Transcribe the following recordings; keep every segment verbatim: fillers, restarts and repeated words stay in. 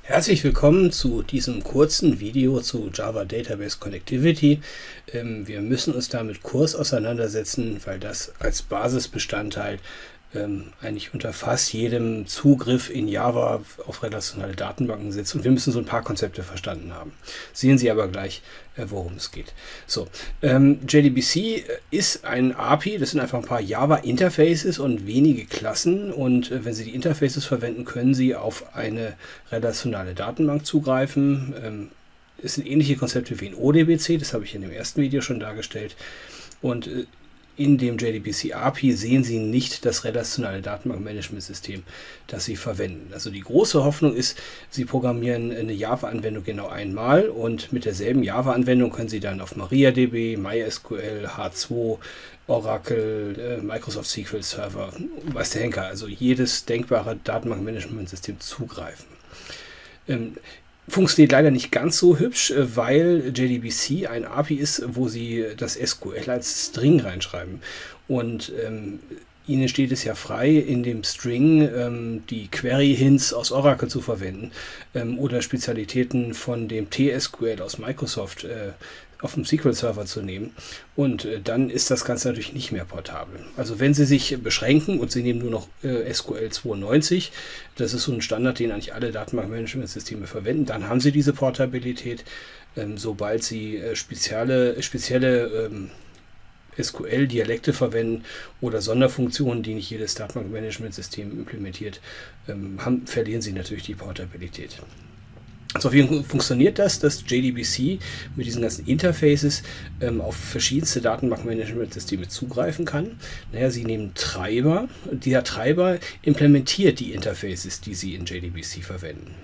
Herzlich willkommen zu diesem kurzen Video zu Java Database Connectivity. Ähm, wir müssen uns da mit Kurs auseinandersetzen, weil das als Basisbestandteil ähm, eigentlich unter fast jedem Zugriff in Java auf relationale Datenbanken sitzt. Und wir müssen so ein paar Konzepte verstanden haben. Sehen Sie aber gleich, äh, worum es geht. So, ähm, J D B C ist ein A P I, das sind einfach ein paar Java-Interfaces und wenige Klassen. Und äh, wenn Sie die Interfaces verwenden, können Sie auf eine relationale Datenbank zugreifen. Ähm, es sind ähnliche Konzepte wie in O D B C, das habe ich in dem ersten Video schon dargestellt. Und äh, in dem J D B C A P I sehen Sie nicht das relationale Datenbankmanagementsystem, das Sie verwenden. Also die große Hoffnung ist, Sie programmieren eine Java-Anwendung genau einmal und mit derselben Java-Anwendung können Sie dann auf MariaDB, MySQL, H zwei, Oracle, äh, Microsoft S Q L Server, weiß der Henker, also jedes denkbare Datenbankmanagementsystem zugreifen. Ähm, Funktioniert leider nicht ganz so hübsch, weil J D B C ein A P I ist, wo Sie das S Q L als String reinschreiben. Und ähm, Ihnen steht es ja frei, in dem String ähm, die Query-Hints aus Oracle zu verwenden ähm, oder Spezialitäten von dem T S Q L aus Microsoft äh, auf dem S Q L-Server zu nehmen. Und äh, dann ist das Ganze natürlich nicht mehr portabel. Also wenn Sie sich beschränken und Sie nehmen nur noch äh, S Q L zweiundneunzig, das ist so ein Standard, den eigentlich alle Datenbankmanagementsysteme verwenden, dann haben Sie diese Portabilität. Ähm, sobald Sie äh, spezielle, spezielle ähm, S Q L-Dialekte verwenden oder Sonderfunktionen, die nicht jedes Datenbankmanagementsystem implementiert, ähm, haben, verlieren Sie natürlich die Portabilität. So, wie funktioniert das, dass J D B C mit diesen ganzen Interfaces ähm, auf verschiedenste Datenbankmanagementsysteme zugreifen kann? Naja, Sie nehmen Treiber. Dieser Treiber implementiert die Interfaces, die Sie in J D B C verwenden.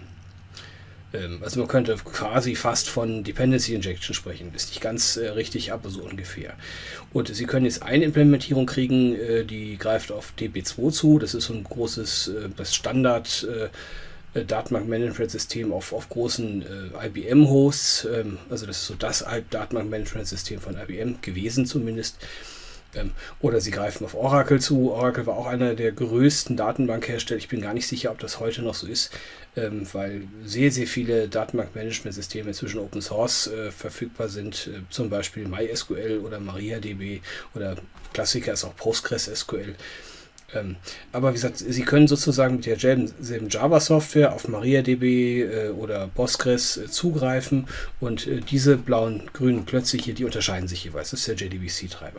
Ähm, also man könnte quasi fast von Dependency Injection sprechen. Ist nicht ganz äh, richtig, aber so ungefähr. Und Sie können jetzt eine Implementierung kriegen, äh, die greift auf D B zwei zu. Das ist so ein großes, äh, das Standard äh, Datenbankmanagementsystem auf, auf großen äh, I B M-Hosts. Ähm, also das ist so das Datenbankmanagementsystem von I B M gewesen zumindest. Ähm, oder Sie greifen auf Oracle zu. Oracle war auch einer der größten Datenbankhersteller. Ich bin gar nicht sicher, ob das heute noch so ist, ähm, weil sehr, sehr viele Datenbankmanagementsysteme inzwischen Open Source äh, verfügbar sind. Äh, zum Beispiel MySQL oder MariaDB oder Klassiker ist auch PostgreSQL. Ähm, aber wie gesagt, Sie können sozusagen mit derselben Java-Software auf MariaDB äh, oder Postgres äh, zugreifen und äh, diese blauen, grünen Klötze hier, die unterscheiden sich jeweils. Das ist der J D B C-Treiber.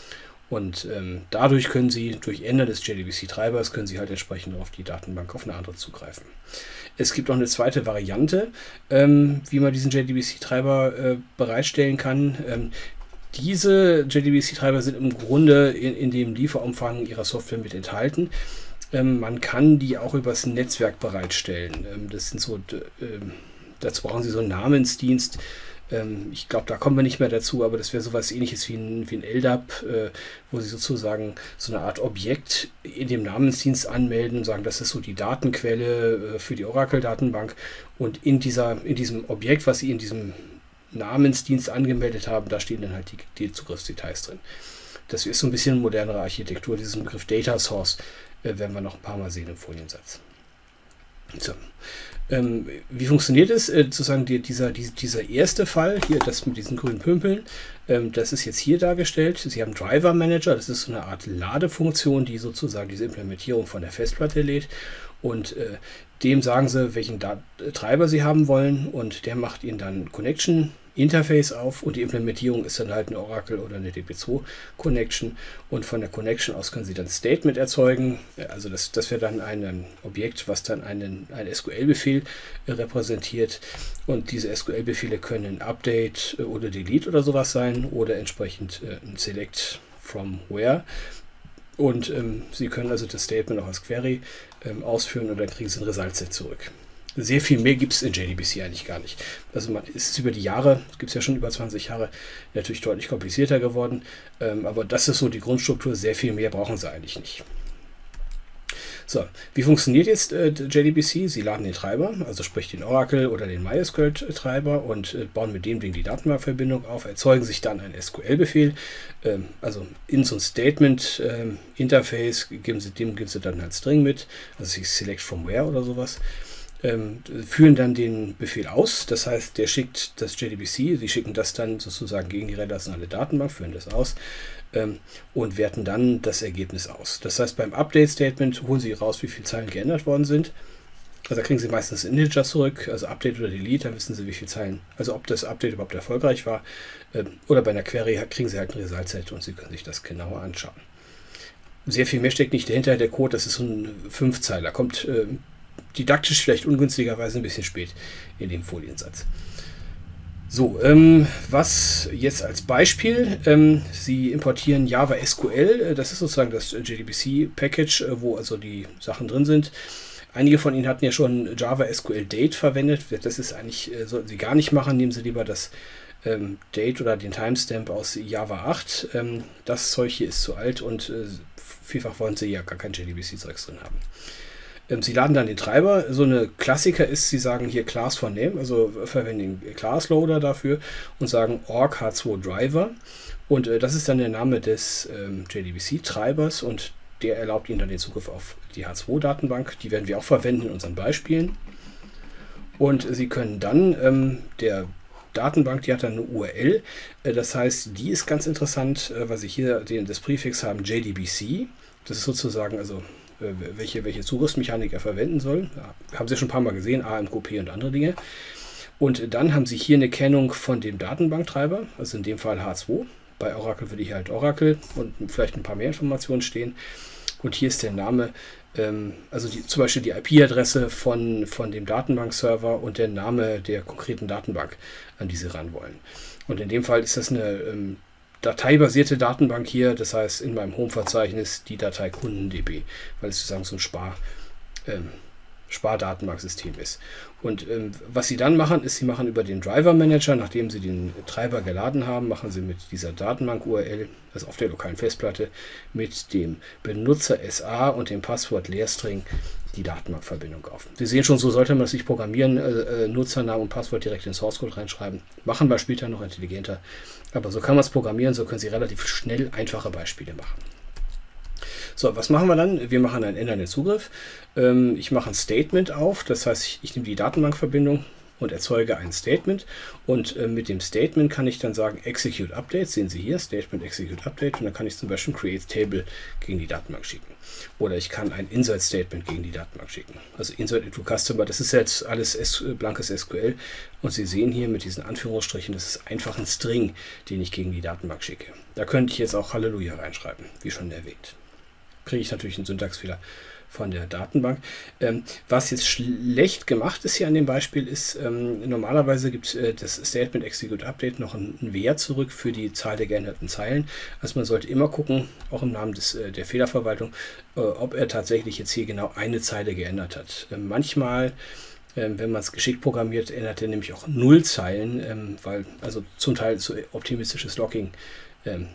Und ähm, dadurch können Sie, durch Ändern des J D B C-Treibers, können Sie halt entsprechend auf die Datenbank, auf eine andere zugreifen. Es gibt auch eine zweite Variante, ähm, wie man diesen J D B C-Treiber äh, bereitstellen kann. Ähm, Diese J D B C-Treiber sind im Grunde in, in dem Lieferumfang Ihrer Software mit enthalten. Ähm, man kann die auch übers Netzwerk bereitstellen. Ähm, das sind so, ähm, dazu brauchen Sie so einen Namensdienst. Ähm, ich glaube, da kommen wir nicht mehr dazu, aber das wäre sowas Ähnliches wie ein, wie ein L D A P, äh, wo Sie sozusagen so eine Art Objekt in dem Namensdienst anmelden und sagen, das ist so die Datenquelle äh, für die Oracle-Datenbank. Und in, dieser, in diesem Objekt, was Sie in diesem Namensdienst angemeldet haben, da stehen dann halt die, die Zugriffsdetails drin. Das ist so ein bisschen modernere Architektur. Diesen Begriff Data Source äh, werden wir noch ein paar Mal sehen im Foliensatz. So. Ähm, wie funktioniert es? Äh, sozusagen die, dieser, die, dieser erste Fall, hier das mit diesen grünen Pümpeln, ähm, das ist jetzt hier dargestellt. Sie haben Driver Manager, das ist so eine Art Ladefunktion, die sozusagen diese Implementierung von der Festplatte lädt. Und äh, dem sagen Sie, welchen Dat Treiber Sie haben wollen, und der macht Ihnen dann Connection Interface auf, und die Implementierung ist dann halt eine Oracle oder eine D B zwei Connection, und von der Connection aus können Sie dann Statement erzeugen. Also das, das wäre dann ein, ein Objekt, was dann einen, einen S Q L-Befehl äh, repräsentiert, und diese S Q L-Befehle können Update äh, oder Delete oder sowas sein oder entsprechend äh, ein Select from where. Und ähm, Sie können also das Statement auch als Query ähm, ausführen, und dann kriegen Sie ein Result-Set zurück. Sehr viel mehr gibt es in J D B C eigentlich gar nicht. Also man ist über die Jahre, gibt es ja schon über zwanzig Jahre, natürlich deutlich komplizierter geworden. Ähm, aber das ist so die Grundstruktur. Sehr viel mehr brauchen Sie eigentlich nicht. So, wie funktioniert jetzt äh, J D B C? Sie laden den Treiber, also sprich den Oracle oder den MySQL-Treiber, und äh, bauen mit dem Ding die Datenbankverbindung auf, erzeugen sich dann einen S Q L-Befehl, ähm, also in so ein Statement-Interface, ähm, geben sie, dem geben sie dann halt String mit, also Select from where oder sowas. ähm, führen dann den Befehl aus. Das heißt, der schickt das J D B C, sie schicken das dann sozusagen gegen die relationale Datenbank, führen das aus ähm, und werten dann das Ergebnis aus. Das heißt, beim Update-Statement holen sie raus, wie viele Zeilen geändert worden sind. Also da kriegen sie meistens Integer zurück, also Update oder Delete, dann wissen sie, wie viele Zeilen, also ob das Update überhaupt erfolgreich war. Ähm, oder bei einer Query kriegen sie halt ein Result-Set und sie können sich das genauer anschauen. Sehr viel mehr steckt nicht dahinter. Der Code, das ist so ein Fünfzeiler, kommt äh, didaktisch vielleicht ungünstigerweise ein bisschen spät in dem Foliensatz. So, ähm, was jetzt als Beispiel, ähm, Sie importieren Java S Q L, das ist sozusagen das J D B C-Package, äh, wo also die Sachen drin sind. Einige von Ihnen hatten ja schon Java S Q L Date verwendet. Das ist eigentlich, äh, sollten Sie gar nicht machen. Nehmen Sie lieber das ähm, Date oder den Timestamp aus Java acht. Ähm, das Zeug hier ist zu alt und äh, vielfach wollen Sie ja gar kein J D B C-Zeugs drin haben. Ähm, Sie laden dann den Treiber. So eine Klassiker ist, Sie sagen hier Class for Name, also verwenden den Class Loader dafür und sagen org H zwei Driver. Und äh, das ist dann der Name des ähm, J D B C-Treibers und der erlaubt Ihnen dann den Zugriff auf die H zwei Datenbank. Die werden wir auch verwenden in unseren Beispielen. Und Sie können dann, ähm, der Datenbank, die hat dann eine U R L. Äh, das heißt, die ist ganz interessant, äh, weil Sie hier den, das Präfix haben J D B C. Das ist sozusagen, also äh, welche, welche Zugriffsmechanik er verwenden soll. Ja, haben Sie schon ein paar Mal gesehen, A M Q P und andere Dinge. Und dann haben Sie hier eine Kennung von dem Datenbanktreiber, also in dem Fall H zwei. Bei Oracle würde hier halt Oracle und vielleicht ein paar mehr Informationen stehen. Und hier ist der Name, ähm, also die, zum Beispiel die I P-Adresse von, von dem Datenbankserver und der Name der konkreten Datenbank, an die Sie ran wollen. Und in dem Fall ist das eine ähm, dateibasierte Datenbank hier, das heißt in meinem Home-Verzeichnis die Datei KundenDB, weil es sozusagen so ein Spar, ähm, Spardatenbanksystem ist. Und ähm, was Sie dann machen, ist, Sie machen über den Driver Manager, nachdem Sie den Treiber geladen haben, machen Sie mit dieser Datenbank-U R L, also auf der lokalen Festplatte, mit dem Benutzer S A und dem Passwort Leerstring die Datenbankverbindung auf. Sie sehen schon, so sollte man es nicht programmieren, äh, Nutzernamen und Passwort direkt in den Source Code reinschreiben. Machen wir später noch intelligenter. Aber so kann man es programmieren, so können Sie relativ schnell einfache Beispiele machen. So, was machen wir dann? Wir machen einen ändern den Zugriff. Ähm, ich mache ein Statement auf, das heißt, ich, ich nehme die Datenbankverbindung und erzeuge ein Statement. Und äh, mit dem Statement kann ich dann sagen, Execute Update, sehen Sie hier, Statement Execute Update. Und dann kann ich zum Beispiel Create Table gegen die Datenbank schicken. Oder ich kann ein Insert Statement gegen die Datenbank schicken. Also Insert into Customer, das ist jetzt alles S, blankes S Q L. Und Sie sehen hier mit diesen Anführungsstrichen, das ist einfach ein String, den ich gegen die Datenbank schicke. Da könnte ich jetzt auch Halleluja reinschreiben, wie schon erwähnt. Kriege ich natürlich einen Syntaxfehler von der Datenbank. Ähm, was jetzt schlecht gemacht ist hier an dem Beispiel ist, ähm, normalerweise gibt äh, das Statement Execute Update noch einen, einen Wert zurück für die Zahl der geänderten Zeilen. Also man sollte immer gucken, auch im Namen des, äh, der Fehlerverwaltung, äh, ob er tatsächlich jetzt hier genau eine Zeile geändert hat. Äh, manchmal, äh, wenn man es geschickt programmiert, ändert er nämlich auch null Zeilen, ähm, weil also zum Teil so optimistisches Logging ähm,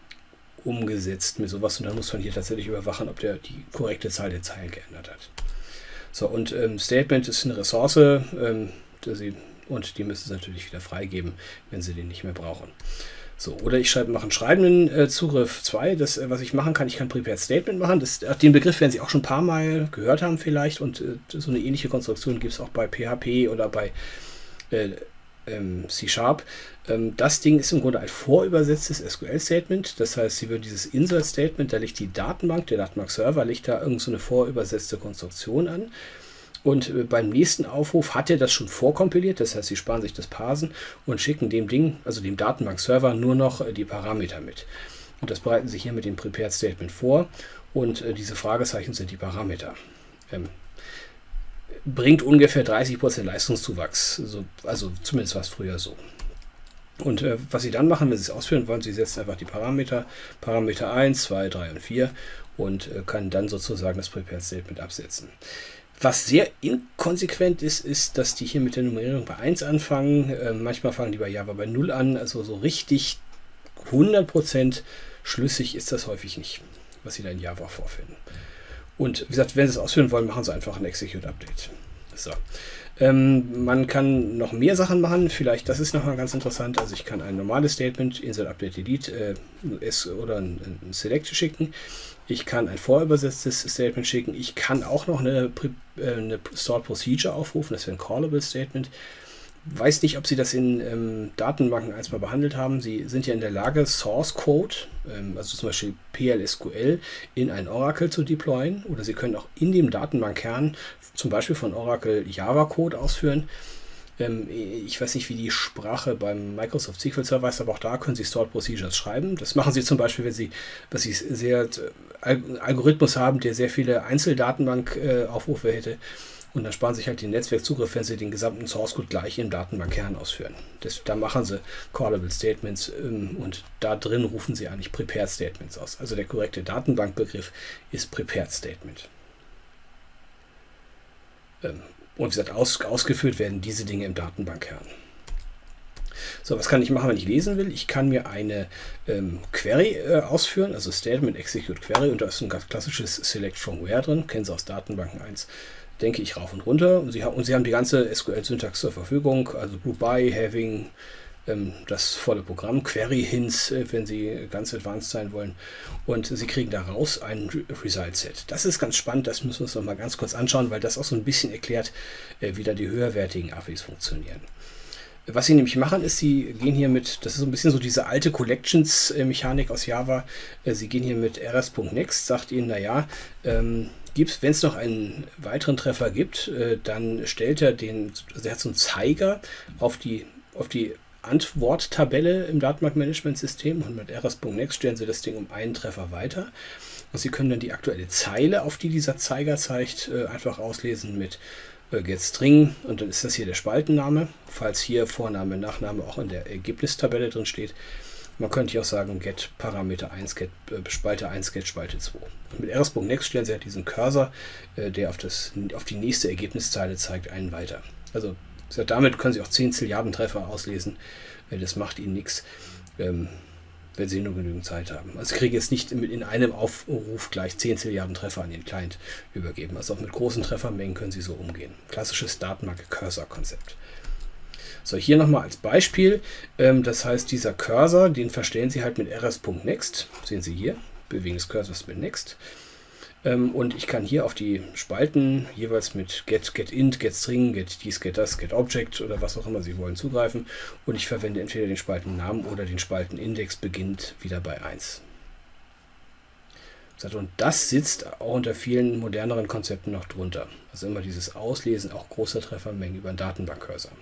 umgesetzt mit sowas und dann muss man hier tatsächlich überwachen, ob der die korrekte Zahl der Zeilen geändert hat. So, und ähm, Statement ist eine Ressource ähm, Sie, und die müssen Sie natürlich wieder freigeben, wenn Sie den nicht mehr brauchen. So, oder ich schreibe, mache einen schreibenden äh, Zugriff zwei. Das, äh, was ich machen kann, ich kann Prepared Statement machen. Das, den Begriff werden Sie auch schon ein paar Mal gehört haben vielleicht und äh, so eine ähnliche Konstruktion gibt es auch bei P H P oder bei äh, C Sharp. Das Ding ist im Grunde ein vorübersetztes S Q L-Statement. Das heißt, Sie würden dieses Insert-Statement, da liegt die Datenbank, der Datenbank-Server, legt da irgend so eine vorübersetzte Konstruktion an. Und beim nächsten Aufruf hat er das schon vorkompiliert. Das heißt, Sie sparen sich das Parsen und schicken dem Ding, also dem Datenbank-Server, nur noch die Parameter mit. Und das bereiten Sie hier mit dem Prepared-Statement vor. Und diese Fragezeichen sind die Parameter. Bringt ungefähr dreißig Prozent Leistungszuwachs, so, also zumindest war es früher so. Und äh, was Sie dann machen, wenn Sie es ausführen wollen, Sie setzen einfach die Parameter, Parameter eins, zwei, drei und vier und äh, können dann sozusagen das Prepared Statement absetzen. Was sehr inkonsequent ist, ist, dass die hier mit der Nummerierung bei eins anfangen, äh, manchmal fangen die bei Java bei null an, also so richtig hundert Prozent schlüssig ist das häufig nicht, was Sie da in Java vorfinden. Und wie gesagt, wenn Sie es ausführen wollen, machen Sie einfach ein Execute Update. So. Ähm, man kann noch mehr Sachen machen, vielleicht, das ist nochmal ganz interessant, also ich kann ein normales Statement, Insert, Update, Delete äh, oder ein, ein Select schicken. Ich kann ein vorübersetztes Statement schicken. Ich kann auch noch eine, eine Stored Procedure aufrufen, das wäre ein Callable Statement. Weiß nicht, ob Sie das in ähm, Datenbanken eins mal behandelt haben. Sie sind ja in der Lage, Source Code, ähm, also zum Beispiel P L S Q L, in ein Oracle zu deployen. Oder Sie können auch in dem Datenbankkern zum Beispiel von Oracle Java Code ausführen. Ähm, ich weiß nicht, wie die Sprache beim Microsoft S Q L Server ist, aber auch da können Sie Stored Procedures schreiben. Das machen Sie zum Beispiel, wenn Sie, was Sie sehr einen Algorithmus haben, der sehr viele Einzeldatenbank-Aufrufe äh, hätte. Und dann sparen sich halt den Netzwerkzugriff, wenn Sie den gesamten Source Code gleich im Datenbankkern ausführen. Das, da machen Sie Callable Statements ähm, und da drin rufen Sie eigentlich Prepared Statements aus. Also der korrekte Datenbankbegriff ist Prepared Statement. Ähm, und wie gesagt, aus, ausgeführt werden diese Dinge im Datenbankkern. So, was kann ich machen, wenn ich lesen will? Ich kann mir eine ähm, Query äh, ausführen, also Statement Execute Query, und da ist ein ganz klassisches Select from Where drin, kennen Sie aus Datenbanken eins. Denke ich rauf und runter. Und Sie, haben, und Sie haben die ganze S Q L-Syntax zur Verfügung, also Group by, Having, ähm, das volle Programm, Query-Hints, äh, wenn Sie ganz advanced sein wollen. Und Sie kriegen daraus ein Result-Set. Das ist ganz spannend, das müssen wir uns noch mal ganz kurz anschauen, weil das auch so ein bisschen erklärt, äh, wie da die höherwertigen A P Is funktionieren. Was Sie nämlich machen, ist, Sie gehen hier mit, das ist so ein bisschen so diese alte Collections-Mechanik aus Java, äh, Sie gehen hier mit rs.next, sagt Ihnen, naja, ähm, wenn es noch einen weiteren Treffer gibt, äh, dann stellt er den, also er hat so einen Zeiger auf die, auf die Antworttabelle im Datenbankmanagementsystem und mit rs.next stellen Sie das Ding um einen Treffer weiter. Und Sie können dann die aktuelle Zeile, auf die dieser Zeiger zeigt, äh, einfach auslesen mit äh, getString, und dann ist das hier der Spaltenname, falls hier Vorname, Nachname auch in der Ergebnistabelle drin steht. Man könnte hier auch sagen, get Parameter eins, get äh, Spalte eins, get Spalte zwei. Und mit rs.next stellen Sie halt diesen Cursor, äh, der auf, das, auf die nächste Ergebniszeile zeigt, einen weiter. Also damit können Sie auch zehn Zilliarden Treffer auslesen. Äh, das macht Ihnen nichts, ähm, wenn Sie nur genügend Zeit haben. Also Sie kriegen jetzt nicht in einem Aufruf gleich zehn Zilliarden Treffer an den Client übergeben. Also auch mit großen Treffermengen können Sie so umgehen. Klassisches Datenbank-Cursor-Konzept. So, hier nochmal als Beispiel, ähm, das heißt, dieser Cursor, den verstellen Sie halt mit rs.next, sehen Sie hier, Bewegen des Cursors mit next, ähm, und ich kann hier auf die Spalten jeweils mit get, getInt, getString, get dies, get das, getObject oder was auch immer Sie wollen zugreifen, und ich verwende entweder den Spaltennamen oder den Spaltenindex, beginnt wieder bei eins. Und das sitzt auch unter vielen moderneren Konzepten noch drunter, also immer dieses Auslesen auch großer Treffermengen über einen Datenbankcursor.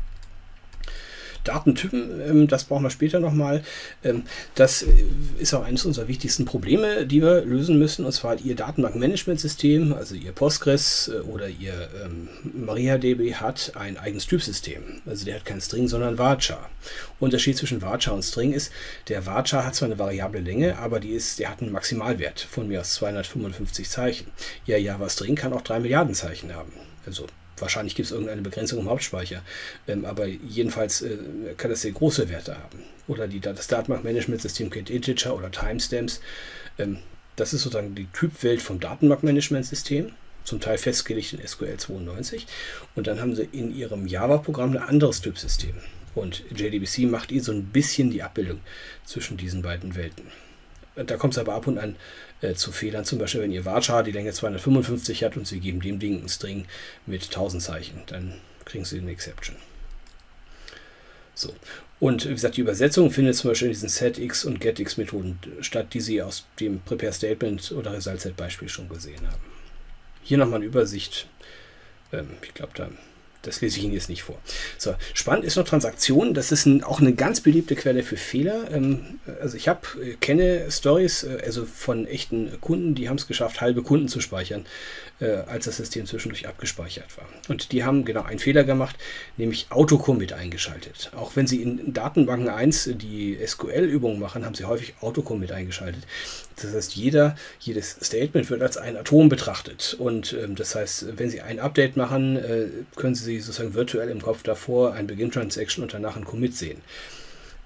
Datentypen, das brauchen wir später nochmal. Das ist auch eines unserer wichtigsten Probleme, die wir lösen müssen. Und zwar Ihr Datenbankmanagementsystem, also Ihr Postgres oder Ihr MariaDB hat ein eigenes Typsystem. Also der hat kein String, sondern Varchar. Unterschied zwischen Varchar und String ist, der Varchar hat zwar eine variable Länge, aber die ist, der hat einen Maximalwert von mir aus zweihundertfünfundfünfzig Zeichen. Ihr Java String kann auch drei Milliarden Zeichen haben. Also wahrscheinlich gibt es irgendeine Begrenzung im Hauptspeicher, ähm, aber jedenfalls äh, kann das sehr große Werte haben. Oder die, das Datenbankmanagementsystem kennt Integer oder Timestamps. Ähm, das ist sozusagen die Typwelt vom Datenbankmanagementsystem, zum Teil festgelegt in S Q L zweiundneunzig. Und dann haben Sie in Ihrem Java-Programm ein anderes Typsystem. Und J D B C macht Ihnen so ein bisschen die Abbildung zwischen diesen beiden Welten. Da kommt es aber ab und an äh, zu Fehlern, zum Beispiel wenn Ihr Varchar die Länge zweihundertfünfundfünfzig hat und Sie geben dem Ding einen String mit tausend Zeichen, dann kriegen Sie eine Exception. So. Und wie gesagt, die Übersetzung findet zum Beispiel in diesen setX und getX Methoden statt, die Sie aus dem Prepare Statement oder Result Set Beispiel schon gesehen haben. Hier nochmal eine Übersicht. Ähm, ich glaube, da Das lese ich Ihnen jetzt nicht vor. So, spannend ist noch Transaktionen. Das ist ein, auch eine ganz beliebte Quelle für Fehler. Ähm, also ich habe kenne Stories, äh, also von echten Kunden, die haben es geschafft, halbe Kunden zu speichern, äh, als das System zwischendurch abgespeichert war. Und die haben genau einen Fehler gemacht, nämlich Autocommit eingeschaltet. Auch wenn Sie in Datenbanken eins die S Q L-Übungen machen, haben Sie häufig Autocommit eingeschaltet. Das heißt, jeder, jedes Statement wird als ein Atom betrachtet. Und ähm, das heißt, wenn Sie ein Update machen, äh, können Sie sozusagen virtuell im Kopf davor ein Begin-Transaction und danach ein Commit sehen.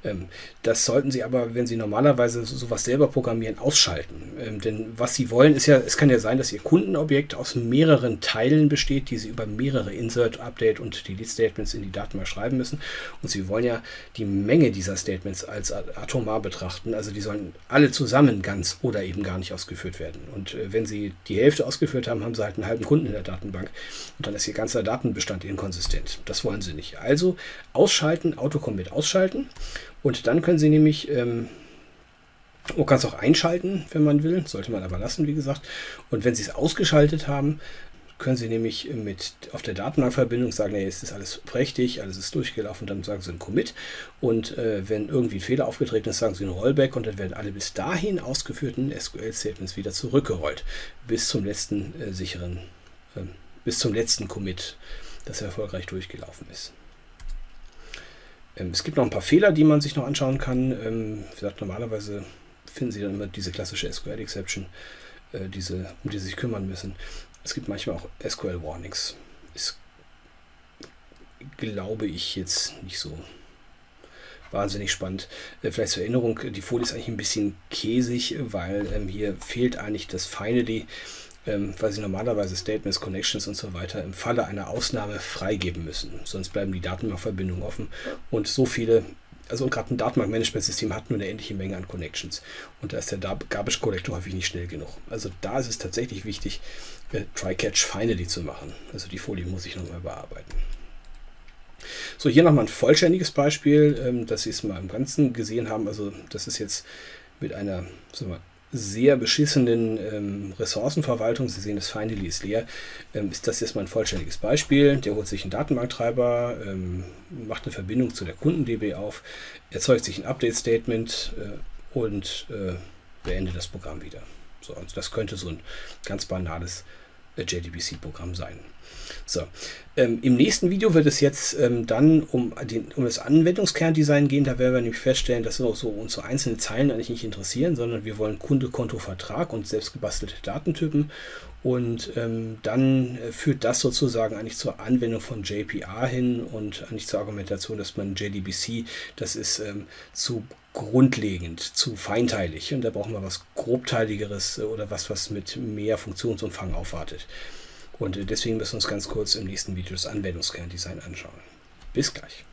Ähm, das sollten Sie aber, wenn Sie normalerweise sowas selber programmieren, ausschalten. Ähm, denn was Sie wollen, ist ja, es kann ja sein, dass Ihr Kundenobjekt aus mehreren Teilen besteht, die Sie über mehrere Insert, Update und Delete Statements in die Datenbank schreiben müssen. Und Sie wollen ja die Menge dieser Statements als atomar betrachten. Also die sollen alle zusammen ganz oder eben gar nicht ausgeführt werden. Und äh, wenn Sie die Hälfte ausgeführt haben, haben Sie halt einen halben Kunden in der Datenbank. Und dann ist Ihr ganzer Datenbestand inkonsistent. Das wollen Sie nicht. Also ausschalten, Autocommit ausschalten. Und dann können Sie nämlich, ähm, man kann es auch einschalten, wenn man will, sollte man aber lassen, wie gesagt. Und wenn Sie es ausgeschaltet haben, können Sie nämlich mit auf der Datenbankverbindung sagen, nee, es ist alles prächtig, alles ist durchgelaufen, dann sagen Sie einen Commit. Und äh, wenn irgendwie ein Fehler aufgetreten ist, sagen Sie einen Rollback und dann werden alle bis dahin ausgeführten S Q L-Statements wieder zurückgerollt, bis zum letzten äh, sicheren, äh, bis zum letzten Commit, das erfolgreich durchgelaufen ist. Es gibt noch ein paar Fehler, die man sich noch anschauen kann. Wie gesagt, normalerweise finden Sie dann immer diese klassische S Q L-Exception, diese, um die Sie sich kümmern müssen. Es gibt manchmal auch S Q L-Warnings. Ist, glaube ich, jetzt nicht so wahnsinnig spannend. Vielleicht zur Erinnerung, die Folie ist eigentlich ein bisschen käsig, weil hier fehlt eigentlich das Finally, Ähm, weil Sie normalerweise Statements, Connections und so weiter im Falle einer Ausnahme freigeben müssen. Sonst bleiben die Datenbankverbindungen offen und so viele, also gerade ein Datenbankmanagementsystem hat nur eine ähnliche Menge an Connections und da ist der Garbage Collector häufig nicht schnell genug. Also da ist es tatsächlich wichtig, äh, Try-Catch Finally zu machen. Also die Folie muss ich nochmal bearbeiten. So, hier nochmal ein vollständiges Beispiel, ähm, dass Sie es mal im Ganzen gesehen haben. Also das ist jetzt mit einer, sagen wir mal, sehr beschissenen ähm, Ressourcenverwaltung, Sie sehen, das Finally ist leer, ähm, ist das jetzt mal ein vollständiges Beispiel. Der holt sich einen Datenbanktreiber, ähm, macht eine Verbindung zu der Kunden-D B auf, erzeugt sich ein Update-Statement äh, und äh, beendet das Programm wieder. So, also das könnte so ein ganz banales äh, J D B C-Programm sein. So, ähm, im nächsten Video wird es jetzt ähm, dann um, den, um das Anwendungskerndesign gehen. Da werden wir nämlich feststellen, dass so, so uns so einzelne Zeilen eigentlich nicht interessieren, sondern wir wollen Kunde, Konto, Vertrag und selbst gebastelte Datentypen. Und ähm, dann äh, führt das sozusagen eigentlich zur Anwendung von J P A hin und eigentlich zur Argumentation, dass man J D B C, das ist ähm, zu grundlegend, zu feinteilig. Und da brauchen wir was grobteiligeres oder was, was mit mehr Funktionsumfang aufwartet. Und deswegen müssen wir uns ganz kurz im nächsten Video das Anwendungskerndesign anschauen. Bis gleich.